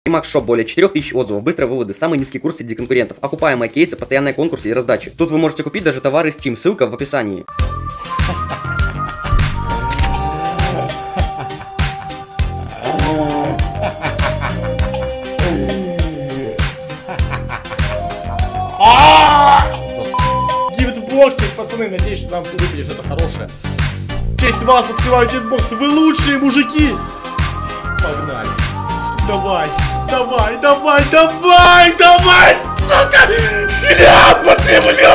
Max Shop, более 4000 отзывов, быстрые выводы, самые низкие курсы среди конкурентов, окупаемые кейсы, постоянные конкурсы и раздачи. Тут вы можете купить даже товары Steam, ссылка в описании. Гифтбоксик, пацаны, надеюсь, что нам выпадет что-то хорошее. В честь вас открываю гифтбокс, вы лучшие мужики! Погнали! Давай, давай, давай, давай, давай, сука! Шляпа ты, блядь!